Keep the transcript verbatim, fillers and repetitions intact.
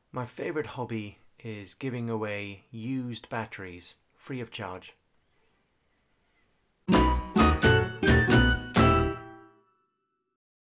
My favorite hobby is giving away used batteries free of charge.